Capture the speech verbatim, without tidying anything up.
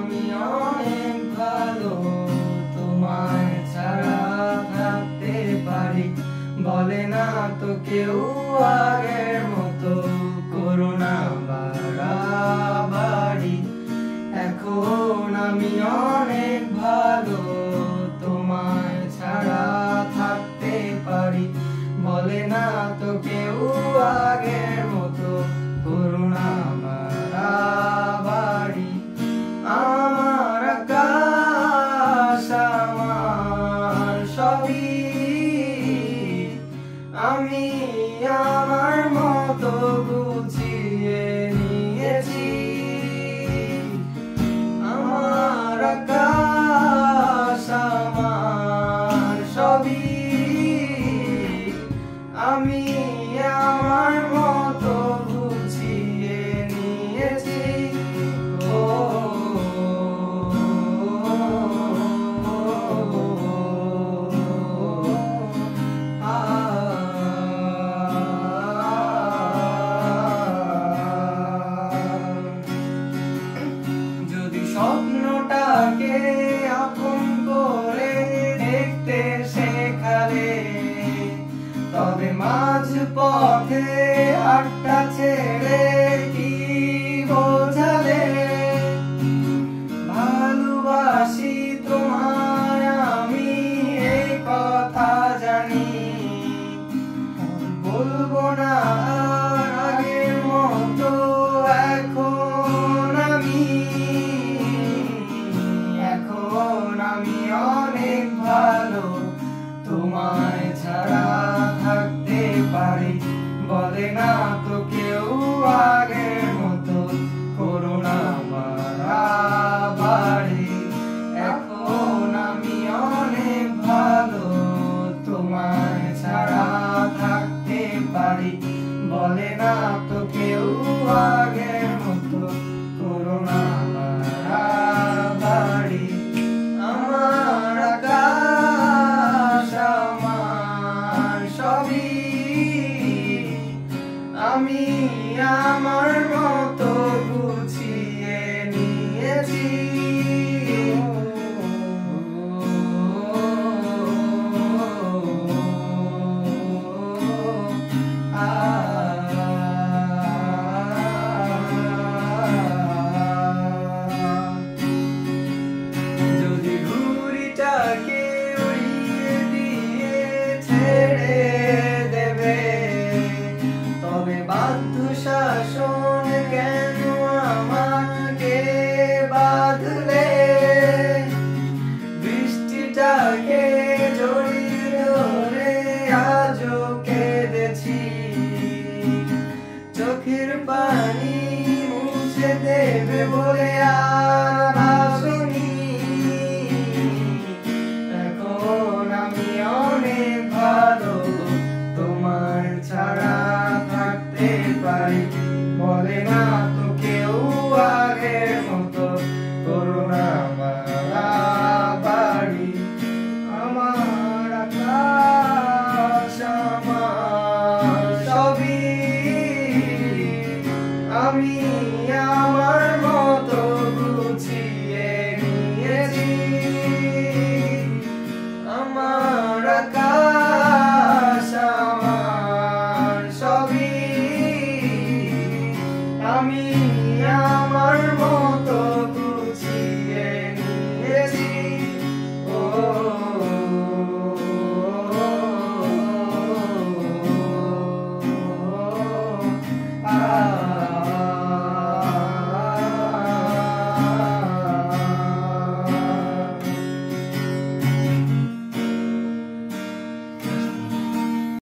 আমি অনেক ভালো, তোমায় ছাড়া থাকতে পারি। বলে না তো কেউ আগের মতো, করোনা বাড়াবাড়ি। এখন আমি অনেক ভালো, তোমায় ছাড়া থাকতে পারি। বলে না তো কেউ আগের মতো, করোনা বাড়াবাড়ি। আমার আকাশ আমার সবই, আমি আমার মতো গুছিয়ে নিয়েছি। আমার আকাশ আমার সবই, আমি আমার মতো গুছিয়ে নিয়েছি। ও যদি স্বপ্নটাকে আপন করে দেখতে শেখালে, তবে মাঝ পথে আটটা ছেড়ে কি বোঝালে? ভালোবাসি তোমায় আমি, এই কথা জানি। বলবো না আর আগের মতো এখন আমি। এখন আমি অনেক ভালো, তোমায় ছাড়া থাকতে পারি। বলে না তো কেউ আগের মতো, করোনা বাড়াবাড়ি। এখন আমি অনেক ভালো, তোমায় ছাড়া থাকতে পারি। বলে না তো কেউ আগের মতো, করোনা বাড়াবাড়ি। আমার আকাশ আমার সবই, আমি আমার মতো গুছিয়ে নিয়েছি। যদি ঘুড়িটাকে উড়িয়ে দিয়ে ছেড়ে দেবে, তবে বাধ্য শাসন কেন আমাকে বাঁধলে? বৃষ্টিটাকে জড়িয়ে ধরে আজও কেঁদেছি, চোখের পানি মুছে দেবে বলে আর ভাবিনি। এখন আমি অনেক ভালো, তোমার ছাড়া থাকতে পারি। বলে না তো কেউ আগের মতো, করোনা বাড়াবাড়ি। আমার আকাশ আমার সবই, আমি আমার মতো গুছিয়ে নিয়েছি। আমার আকাশ আমার সবই, আমি আমার মতো গুছিয়ে নিয়েছি। ও আ